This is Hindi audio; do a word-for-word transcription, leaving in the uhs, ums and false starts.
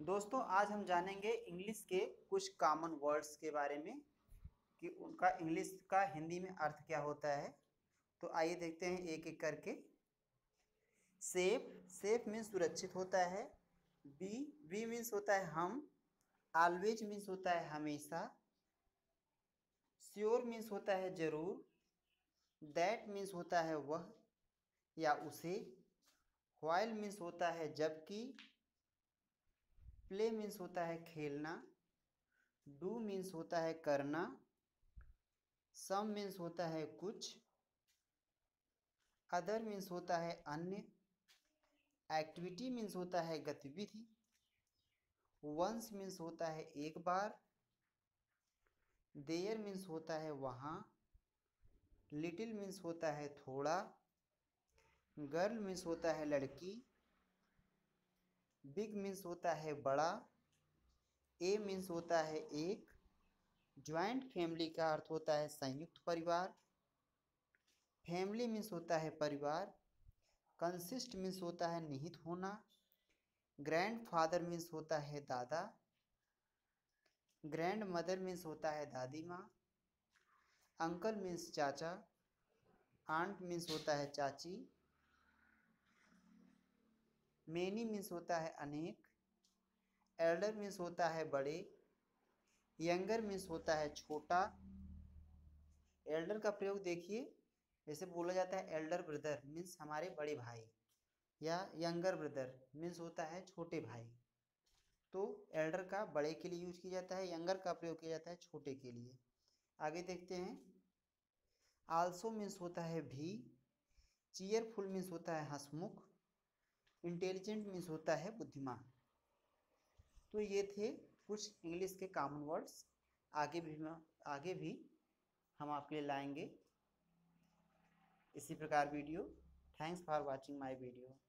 दोस्तों आज हम जानेंगे इंग्लिश के कुछ कॉमन वर्ड्स के बारे में कि उनका इंग्लिश का हिंदी में अर्थ क्या होता है। तो आइए देखते हैं एक एक करके। सेफ, सेफ मीन्स सुरक्षित होता है। बी, बी मीन्स होता है हम। ऑलवेज मीन्स होता है हमेशा। श्योर मीन्स होता है जरूर। दैट मीन्स होता है वह या उसे। व्हाइल मीन्स होता है जबकि। प्ले मीन्स होता है खेलना। डू मीन्स होता है करना। सम मीन्स होता है कुछ। अदर मीन्स होता है अन्य। एक्टिविटी मीन्स होता है गतिविधि। वंस मीन्स होता है एक बार। देयर मीन्स होता है वहाँ। लिटिल मीन्स होता है थोड़ा। गर्ल मीन्स होता है लड़की। बिग मीन्स होता है बड़ा। ए मीन्स होता है एक। ज्वाइंट फैमिली का अर्थ होता है संयुक्त परिवार। फैमिली मीन्स होता है परिवार। कंसिस्ट मीन्स होता है निहित होना। ग्रैंड फादर मीन्स होता है दादा। ग्रैंड मदर मीन्स होता है दादी माँ। अंकल मीन्स चाचा। आंट मीन्स होता है चाची। मेनी मीन्स होता है अनेक। एल्डर मीन्स होता है बड़े। यंगर मीन्स होता है छोटा। एल्डर का प्रयोग देखिए, जैसे बोला जाता है एल्डर ब्रदर मीन्स हमारे बड़े भाई, या यंगर ब्रदर मीन्स होता है छोटे भाई। तो एल्डर का बड़े के लिए यूज किया जाता है, यंगर का प्रयोग किया जाता है छोटे के लिए। आगे देखते हैं। आल्सो मीन्स होता है भी। चीयरफुल मीन्स होता है हंसमुख। इंटेलिजेंट मीन्स होता है बुद्धिमान। तो ये थे कुछ इंग्लिश के कॉमन वर्ड्स। आगे भी आगे भी हम आपके लिए लाएंगे इसी प्रकार video. Thanks for watching my video.